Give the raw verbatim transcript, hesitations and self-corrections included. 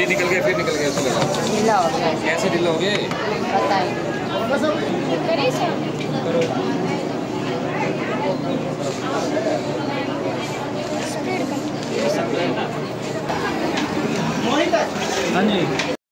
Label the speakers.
Speaker 1: ये निकल गया फिर निकल गया, ऐसा लगा
Speaker 2: ढीला हो गया।
Speaker 1: कैसे ढीला हो गए?
Speaker 2: पता ही
Speaker 3: हाँ जी।